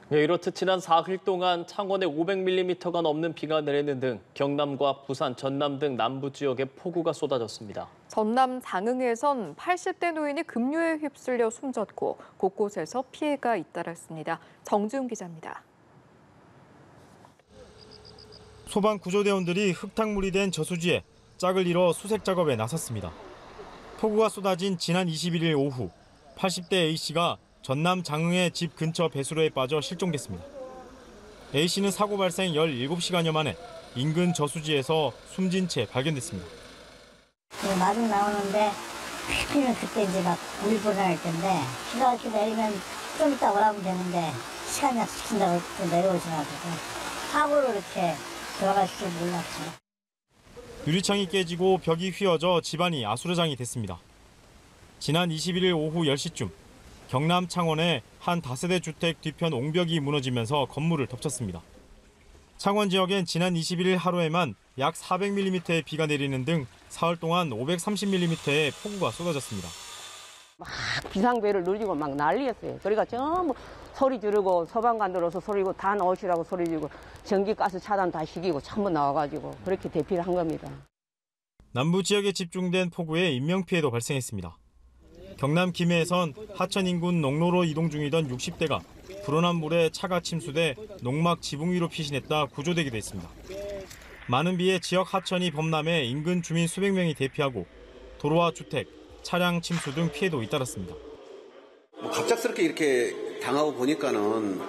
이렇듯 지난 4일 동안 창원에 500mm가 넘는 비가 내리는 등 경남과 부산, 전남 등 남부 지역에 폭우가 쏟아졌습니다. 전남 장흥에선 80대 노인이 급류에 휩쓸려 숨졌고 곳곳에서 피해가 잇따랐습니다. 정지훈 기자입니다. 소방구조대원들이 흙탕물이 된 저수지에 짝을 이뤄 수색 작업에 나섰습니다. 폭우가 쏟아진 지난 21일 오후 80대 A씨가 전남 장흥의 집 근처 배수로에 빠져 실종됐습니다. A씨는 사고 발생 17시간여 만에 인근 저수지에서 숨진 채 발견됐습니다. 마중 나오는데 피는 그때 이제 막 물이 불어날 텐데 비가 이렇게 내리면 좀 이따 오라면 되는데 시간이 약속한다고 내려오지 않아서 사고로 이렇게 들어갈 줄 몰랐죠. 유리창이 깨지고 벽이 휘어져 집안이 아수라장이 됐습니다. 지난 21일 오후 10시쯤 경남 창원의 한 다세대 주택 뒤편 옹벽이 무너지면서 건물을 덮쳤습니다. 창원 지역엔 지난 21일 하루에만 약 400mm의 비가 내리는 등 사흘 동안 530mm의 폭우가 쏟아졌습니다. 막 비상벨을 눌리고 막 난리였어요. 그러니까 전부 소리 지르고 소방관 들어서 소리고 다 나오시라고 소리 지르고 전기가스 차단 다 시키고 전부 나와가지고 그렇게 대피를 한 겁니다. 남부 지역에 집중된 폭우에 인명피해도 발생했습니다. 경남 김해에선 하천 인근 농로로 이동 중이던 60대가 불어난 물에 차가 침수돼 농막 지붕 위로 피신했다 구조되기도 했습니다. 많은 비에 지역 하천이 범람해 인근 주민 수백 명이 대피하고 도로와 주택, 차량 침수 등 피해도 잇따랐습니다. 갑작스럽게 이렇게 당하고 보니까는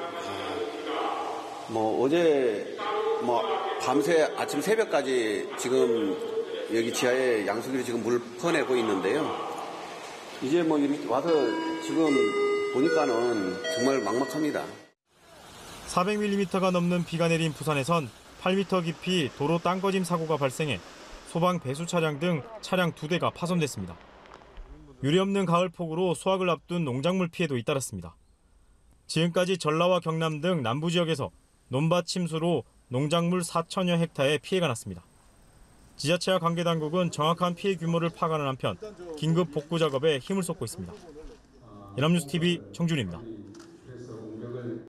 어제 밤새 아침 새벽까지 지금 여기 지하에 양수기로 지금 물 퍼내고 있는데요. 이제 이렇게 와서 지금 보니까는 정말 막막합니다. 400mm가 넘는 비가 내린 부산에선 8m 깊이 도로 땅꺼짐 사고가 발생해 소방 배수 차량 등 차량 2대가 파손됐습니다. 유례없는 가을 폭우로 수확을 앞둔 농작물 피해도 잇따랐습니다. 지금까지 전라와 경남 등 남부 지역에서 논밭 침수로 농작물 4천여 헥타에 피해가 났습니다. 지자체와 관계당국은 정확한 피해 규모를 파악하는 한편 긴급 복구 작업에 힘을 쏟고 있습니다. 연합뉴스TV 정준희입니다.